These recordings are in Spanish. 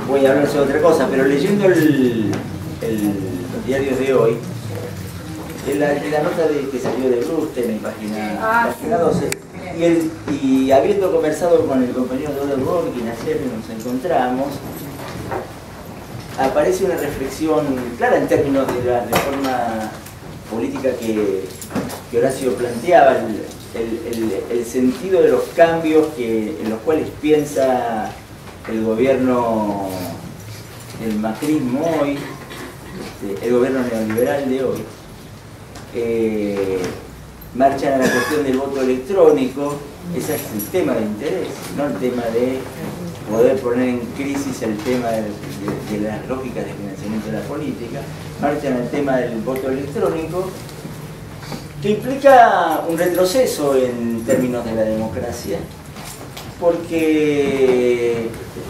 voy a hablar sobre otra cosa, pero leyendo los diarios de hoy, en la nota que salió de Brusten en página 12, y habiendo conversado con el compañero Donald Rorkin ayer que nos encontramos, aparece una reflexión clara en términos de la reforma política que Horacio planteaba, el sentido de los cambios en los cuales piensa el gobierno, el macrismo hoy, el gobierno neoliberal de hoy. Marchan a la cuestión del voto electrónico. Ese es el tema de interés, no el tema de poder poner en crisis el tema de las lógicas de financiamiento de la política. Marchan al tema del voto electrónico, que implica un retroceso en términos de la democracia, porque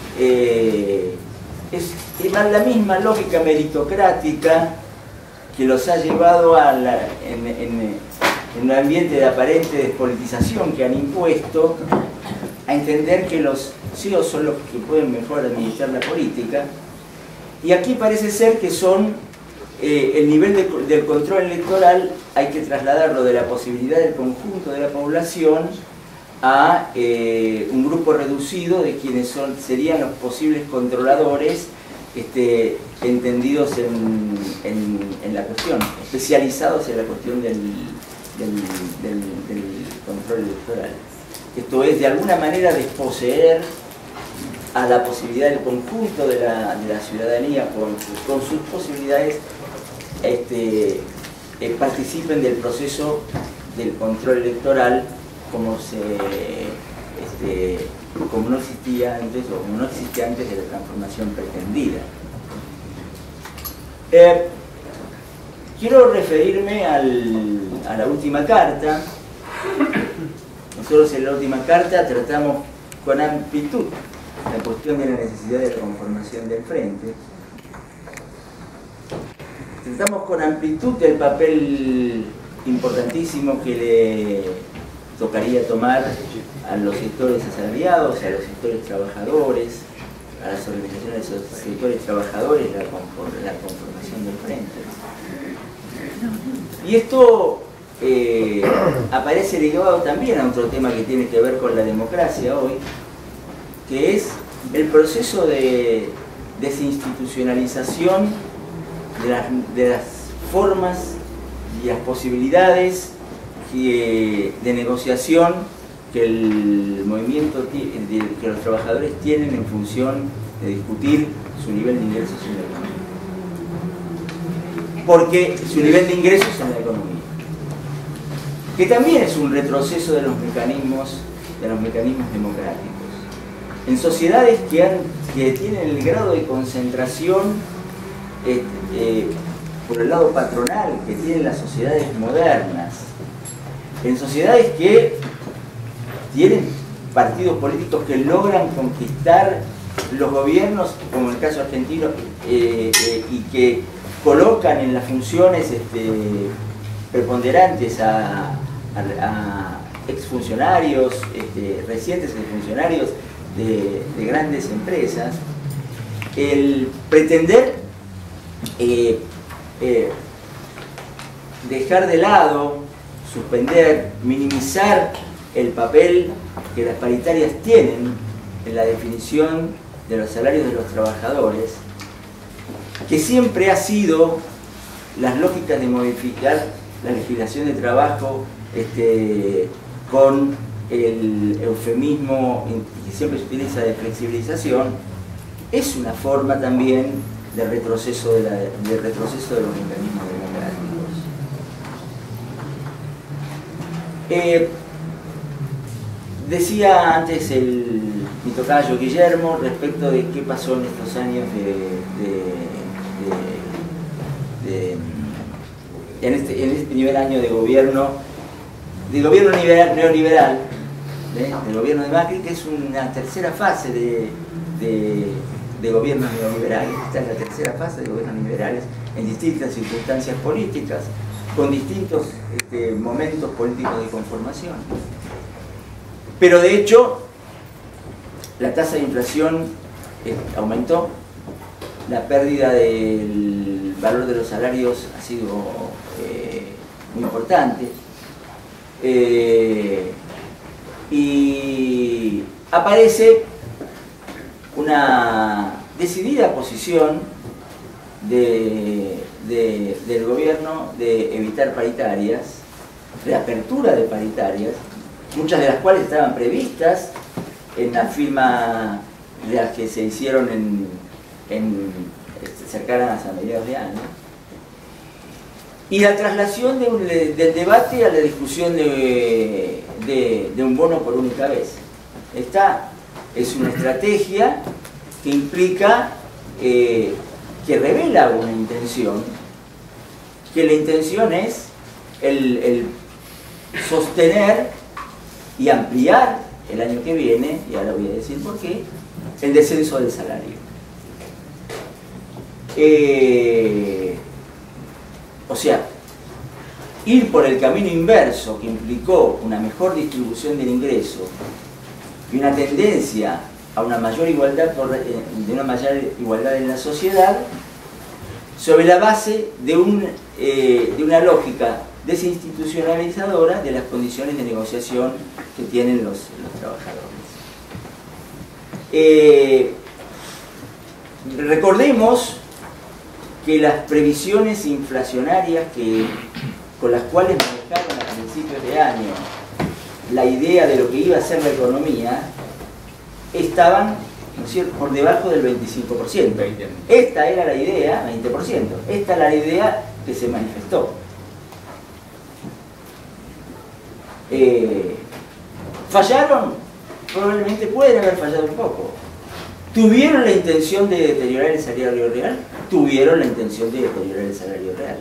es la misma lógica meritocrática que los ha llevado en un ambiente de aparente despolitización que han impuesto a entender que los CEOs son los que pueden mejor administrar la política, y aquí parece ser que son el nivel del control electoral hay que trasladarlo de la posibilidad del conjunto de la población a un grupo reducido de quienes serían los posibles controladores entendidos en la cuestión, especializados en la cuestión del control electoral. Esto es, de alguna manera, desposeer a la posibilidad del conjunto de la ciudadanía con sus posibilidades participen del proceso del control electoral como no existía antes, o como no existía antes de la transformación pretendida. Quiero referirme a la última carta. Nosotros en la última carta tratamos con amplitud la cuestión de la necesidad de la conformación del frente. Tratamos con amplitud el papel importantísimo que le tocaría tomar a los sectores asalariados, a los sectores trabajadores, a las organizaciones de los sectores trabajadores, la conformación del frente. Y esto aparece ligado también a otro tema que tiene que ver con la democracia hoy, que es el proceso de desinstitucionalización de las formas y las posibilidades de negociación que el movimiento, que los trabajadores tienen en función de discutir su nivel de ingresos en la economía. Porque su nivel de ingresos en la economía, que también es un retroceso de los mecanismos democráticos. En sociedades que tienen el grado de concentración por el lado patronal que tienen las sociedades modernas, en sociedades que tienen partidos políticos que logran conquistar los gobiernos, como en el caso argentino, y que colocan en las funciones preponderantes a exfuncionarios, recientes exfuncionarios de grandes empresas, el pretender dejar de lado, suspender, minimizar el papel que las paritarias tienen en la definición de los salarios de los trabajadores, que siempre ha sido las lógicas de modificar la legislación de trabajo con el eufemismo que siempre se utiliza de flexibilización, es una forma también de retroceso de los mecanismos democráticos. Decía antes mi tocayo Guillermo respecto de qué pasó en estos años en este primer año de gobierno neoliberal, del gobierno de Macri, que es una tercera fase de gobiernos neoliberales. Esta es la tercera fase de gobiernos neoliberales en distintas circunstancias políticas, con distintos momentos políticos de conformación. Pero de hecho, la tasa de inflación aumentó la pérdida del valor de los salarios ha sido muy importante. Y aparece una decidida posición del gobierno de evitar paritarias, de apertura de paritarias, muchas de las cuales estaban previstas en la firma de las que se hicieron cercanas a mediados de año, y la traslación del debate a la discusión de un bono por única vez. Esta es una estrategia que implica, que revela una intención, que la intención es el sostener y ampliar el año que viene, y ahora voy a decir por qué, el descenso del salario. O sea, ir por el camino inverso, que implicó una mejor distribución del ingreso y una tendencia a una mayor igualdad, de una mayor igualdad en la sociedad, sobre la base de una lógica desinstitucionalizadora de las condiciones de negociación que tienen los trabajadores. Recordemos que las previsiones inflacionarias con las cuales manejaron a principios de año la idea de lo que iba a ser la economía estaban, ¿no es cierto?, por debajo del 25%. Esta era la idea, 20%. Esta era la idea que se manifestó. ¿Fallaron? Probablemente pueden haber fallado un poco. ¿Tuvieron la intención de deteriorar el salario real? Tuvieron la intención de deteriorar el salario real.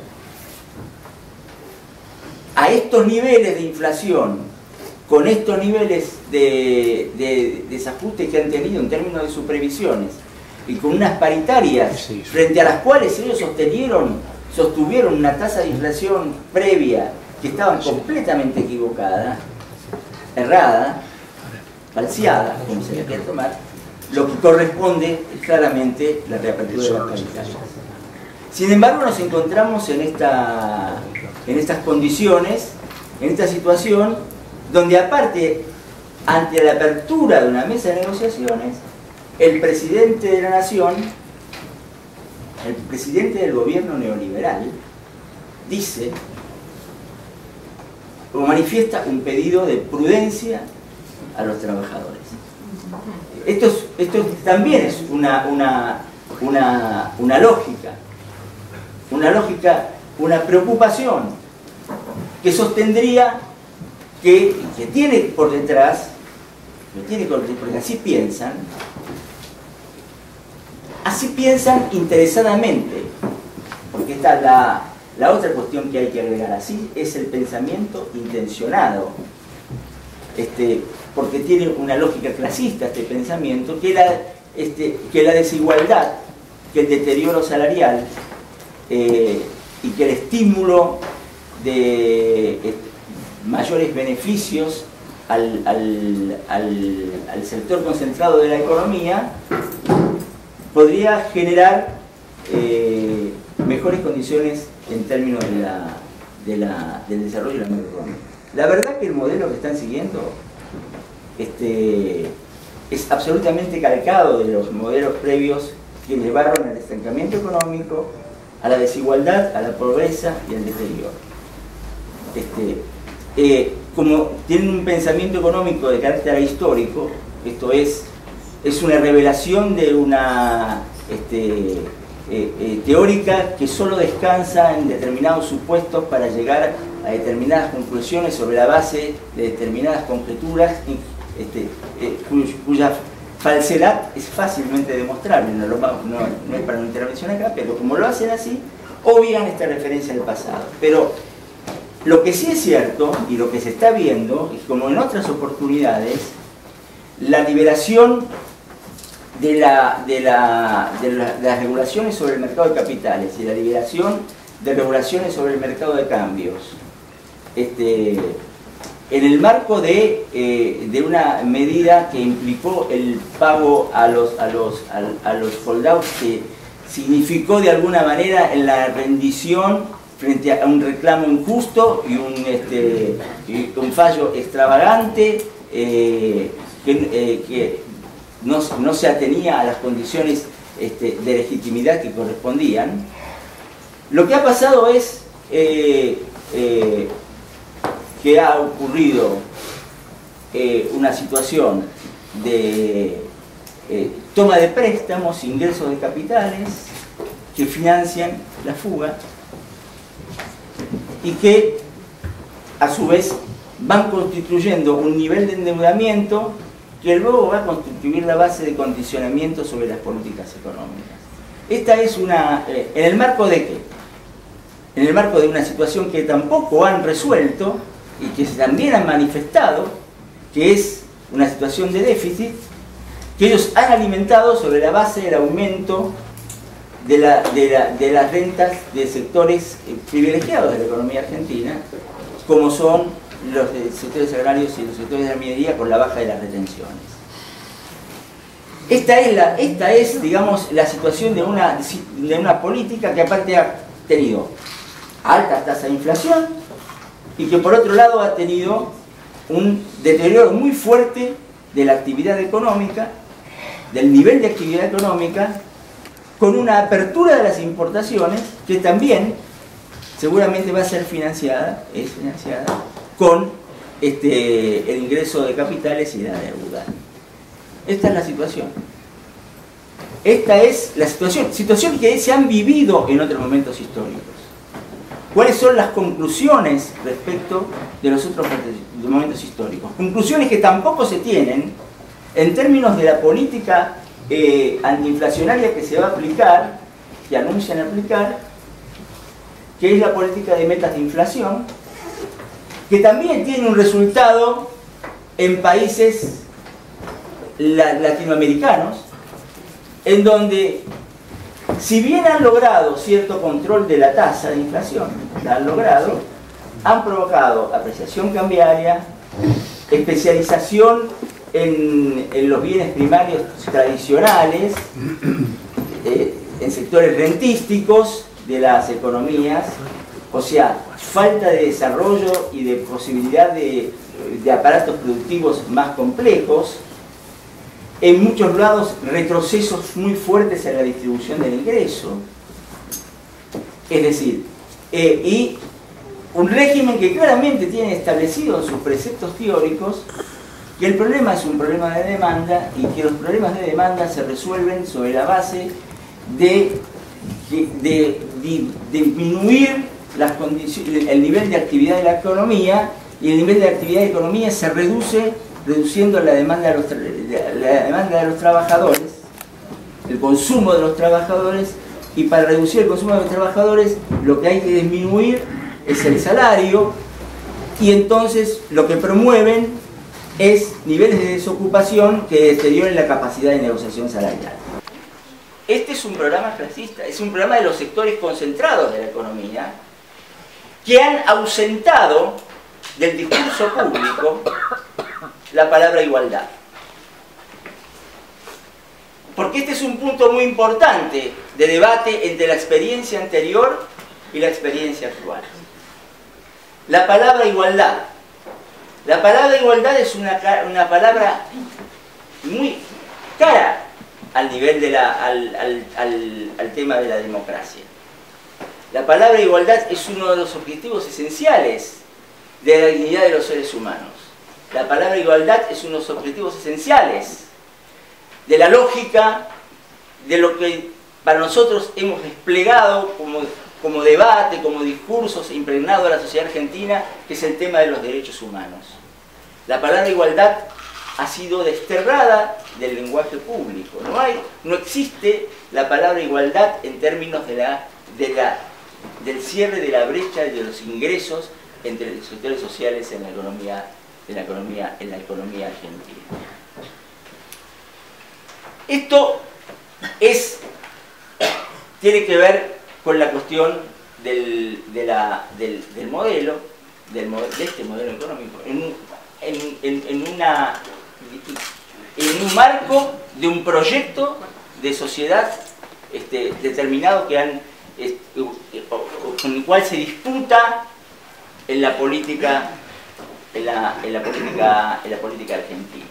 A estos niveles de inflación, con estos niveles de desajuste que han tenido en términos de sus previsiones, y con unas paritarias frente a las cuales ellos sostuvieron una tasa de inflación previa que estaba completamente equivocada, errada, falseada, como se le quiere tomar, lo que corresponde es claramente la reapertura de las paritarias. Sin embargo, nos encontramos en estas condiciones, en esta situación, donde aparte, ante la apertura de una mesa de negociaciones, el presidente de la nación, el presidente del gobierno neoliberal, dice o manifiesta un pedido de prudencia a los trabajadores. Esto también es una lógica, una preocupación que sostendría que tiene por detrás, porque así piensan interesadamente, porque esta es la otra cuestión que hay que agregar. Así es el pensamiento intencionado, porque tiene una lógica clasista este pensamiento, que la desigualdad, que el deterioro salarial y que el estímulo de mayores beneficios al sector concentrado de la economía podría generar mejores condiciones en términos del desarrollo de la macroeconomía. La verdad que el modelo que están siguiendo es absolutamente calcado de los modelos previos que llevaron al estancamiento económico, a la desigualdad, a la pobreza y al deterioro. Como tienen un pensamiento económico de carácter histórico, esto es una revelación de una teórica que solo descansa en determinados supuestos para llegar a determinadas conclusiones sobre la base de determinadas conjeturas cuya falsedad es fácilmente demostrable. No es para una intervención acá, pero como lo hacen así, obvian esta referencia al pasado. Pero lo que sí es cierto, y lo que se está viendo, es como en otras oportunidades, la liberación de las regulaciones sobre el mercado de capitales y la liberación de regulaciones sobre el mercado de cambios, en el marco de una medida que implicó el pago a los holdouts que significó de alguna manera en la rendición frente a un reclamo injusto y un fallo extravagante que no se atenía a las condiciones de legitimidad que correspondían. Lo que ha pasado es que ha ocurrido una situación de toma de préstamos, ingresos de capitales que financian la fuga y que a su vez van constituyendo un nivel de endeudamiento que luego va a constituir la base de condicionamiento sobre las políticas económicas. Esta es una... ¿en el marco de qué? En el marco de una situación que tampoco han resuelto y que también han manifestado, que es una situación de déficit que ellos han alimentado sobre la base del aumento de las rentas de sectores privilegiados de la economía argentina, como son los sectores agrarios y los sectores de la minería, con la baja de las retenciones. Esta es, digamos, la situación de una política que aparte ha tenido altas tasas de inflación y que por otro lado ha tenido un deterioro muy fuerte de la actividad económica, del nivel de actividad económica, con una apertura de las importaciones que también seguramente va a ser financiada, es financiada, con el ingreso de capitales y la deuda. Esta es la situación. Esta es la situación que se han vivido en otros momentos históricos. ¿Cuáles son las conclusiones respecto de los otros momentos históricos? Conclusiones que tampoco se tienen en términos de la política antiinflacionaria que se va a aplicar, que anuncian aplicar, que es la política de metas de inflación, que también tiene un resultado en países latinoamericanos, en donde, si bien han logrado cierto control de la tasa de inflación, han provocado apreciación cambiaria, especialización en los bienes primarios tradicionales, en sectores rentísticos de las economías, o sea, falta de desarrollo y de posibilidad de aparatos productivos más complejos, en muchos lados retrocesos muy fuertes en la distribución del ingreso, es decir, y un régimen que claramente tiene establecido en sus preceptos teóricos que el problema es un problema de demanda y que los problemas de demanda se resuelven sobre la base de disminuir las condiciones, el nivel de actividad de la economía, y el nivel de actividad de la economía se reduce reduciendo la demanda de los trabajadores, el consumo de los trabajadores, y para reducir el consumo de los trabajadores lo que hay que disminuir es el salario, y entonces lo que promueven es niveles de desocupación que deterioren la capacidad de negociación salarial. Este es un programa clasista, es un programa de los sectores concentrados de la economía que han ausentado del discurso público la palabra igualdad. Porque este es un punto muy importante de debate entre la experiencia anterior y la experiencia actual. La palabra igualdad. La palabra igualdad es una palabra muy cara al nivel de al tema de la democracia. La palabra igualdad es uno de los objetivos esenciales de la dignidad de los seres humanos. La palabra igualdad es uno de los objetivos esenciales de la lógica de lo que para nosotros hemos desplegado como debate, como discursos impregnado a la sociedad argentina, que es el tema de los derechos humanos. La palabra igualdad ha sido desterrada del lenguaje público. No existe la palabra igualdad en términos del cierre de la brecha de los ingresos entre los sectores sociales en la economía argentina. Esto tiene que ver con la cuestión de este modelo económico en un marco de un proyecto de sociedad determinado que con el cual se disputa en la política argentina.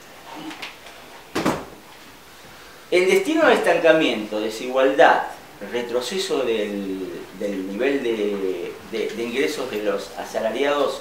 El destino de estancamiento, desigualdad, retroceso del nivel de ingresos de los asalariados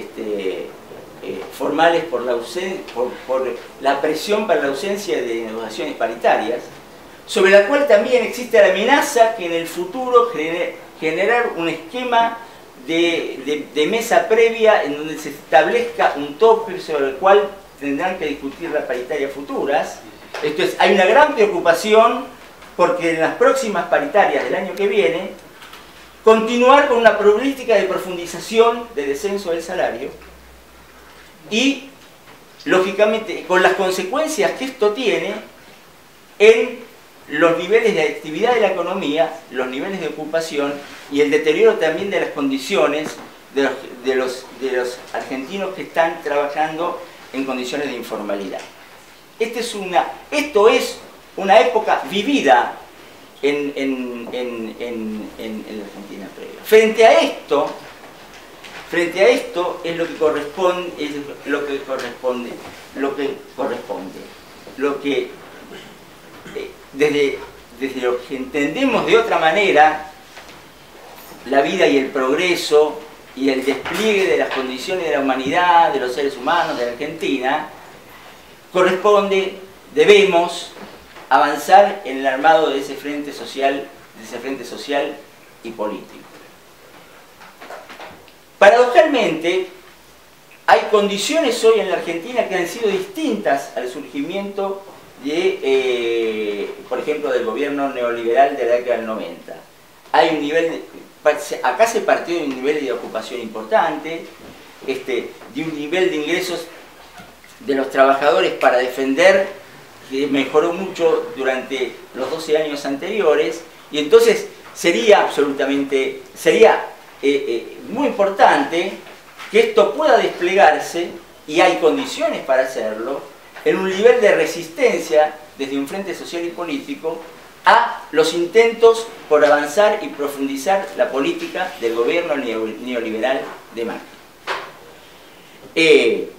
formales por la presión para la ausencia de negociaciones paritarias, sobre la cual también existe la amenaza que en el futuro generar un esquema de mesa previa en donde se establezca un tope sobre el cual tendrán que discutir las paritarias futuras. Entonces hay una gran preocupación porque en las próximas paritarias del año que viene continuar con una política de profundización de descenso del salario y lógicamente con las consecuencias que esto tiene en los niveles de actividad de la economía, los niveles de ocupación y el deterioro también de las condiciones de los argentinos que están trabajando en condiciones de informalidad. Esto es una época vivida en la Argentina previa. Frente a esto es lo que corresponde, desde lo que entendemos de otra manera la vida y el progreso y el despliegue de las condiciones de la humanidad, de los seres humanos de la Argentina, debemos avanzar en el armado de ese frente social y político. Paradojalmente, hay condiciones hoy en la Argentina que han sido distintas al surgimiento por ejemplo, del gobierno neoliberal de la década del 90. Hay un nivel acá se partió de un nivel de ocupación importante, de un nivel de ingresos de los trabajadores para defender, que mejoró mucho durante los 12 años anteriores, y entonces sería muy importante que esto pueda desplegarse, y hay condiciones para hacerlo, en un nivel de resistencia desde un frente social y político a los intentos por avanzar y profundizar la política del gobierno neoliberal de Macri. En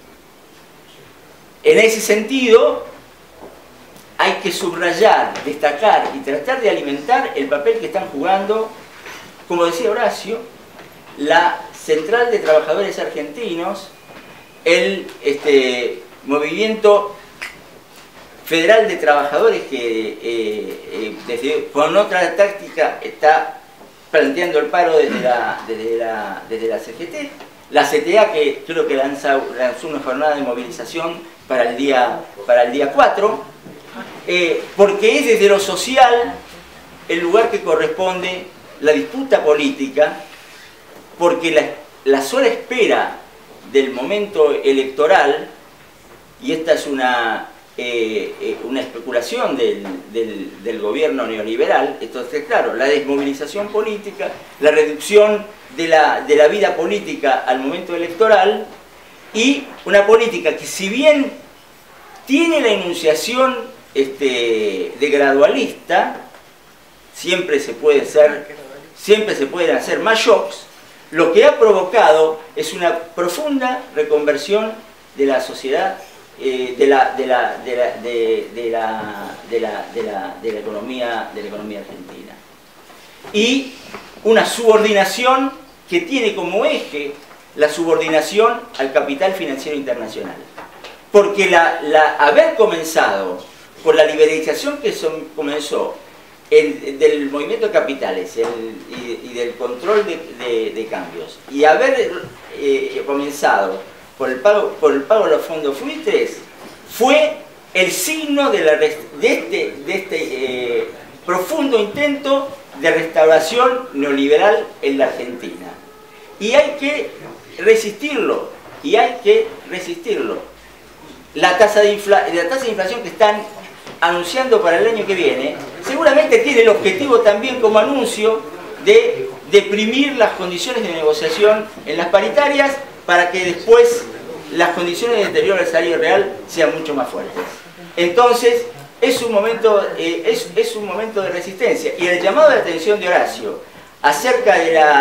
ese sentido, hay que subrayar, destacar y tratar de alimentar el papel que están jugando, como decía Horacio, la Central de Trabajadores Argentinos, el movimiento federal de trabajadores que con otra táctica está planteando el paro desde la CGT, la CTA, que creo que lanzó una jornada de movilización para el día 4, porque es desde lo social el lugar que corresponde la disputa política, porque la sola espera del momento electoral, y esta es una especulación del gobierno neoliberal, entonces claro, la desmovilización política, la reducción de la vida política al momento electoral, y una política que, si bien tiene la enunciación de gradualista, siempre se pueden hacer más shocks, lo que ha provocado es una profunda reconversión de la sociedad, de la economía argentina, y una subordinación que tiene como eje la subordinación al capital financiero internacional, porque haber comenzado por la liberalización que comenzó del movimiento de capitales y del control de cambios, y haber comenzado por el pago de los fondos buitres, fue el signo de este profundo intento de restauración neoliberal en la Argentina. Y hay que resistirlo, La tasa de inflación que están anunciando para el año que viene, seguramente tiene el objetivo también como anuncio de deprimir las condiciones de negociación en las paritarias, para que después las condiciones de deterioro del salario real sean mucho más fuertes. Entonces, es un momento de resistencia. Y el llamado de atención de Horacio acerca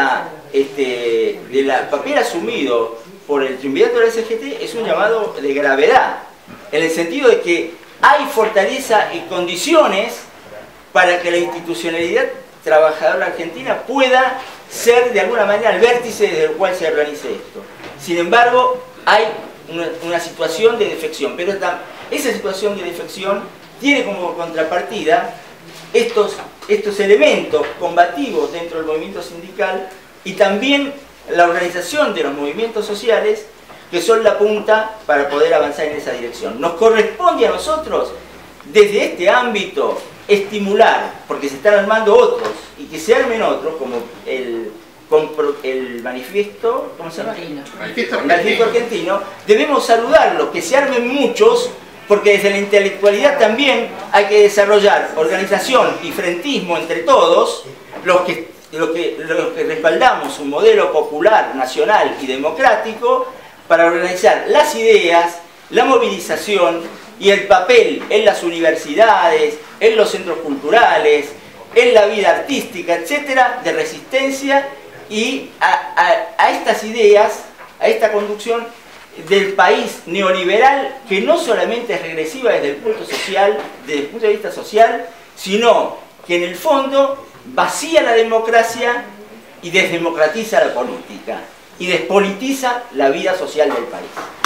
del papel asumido por el triunvirato de la CGT es un llamado de gravedad, en el sentido de que hay fortaleza y condiciones para que la institucionalidad trabajadora argentina pueda ser de alguna manera el vértice desde el cual se organice esto. Sin embargo, hay una situación de defección, pero esa situación de defección tiene como contrapartida estos elementos combativos dentro del movimiento sindical y también la organización de los movimientos sociales que son la punta para poder avanzar en esa dirección. Nos corresponde a nosotros, desde este ámbito, estimular, porque se están armando otros, y que se armen otros, como el manifiesto, ¿cómo se llama? El manifiesto argentino. Debemos saludarlo, que se armen muchos, porque desde la intelectualidad también hay que desarrollar organización y frentismo entre todos, los que respaldamos un modelo popular, nacional y democrático, para organizar las ideas, la movilización y el papel en las universidades, en los centros culturales, en la vida artística, etcétera, de resistencia y a estas ideas, a esta conducción del país neoliberal, que no solamente es regresiva desde el punto de vista social, sino que en el fondo vacía la democracia y desdemocratiza la política y despolitiza la vida social del país.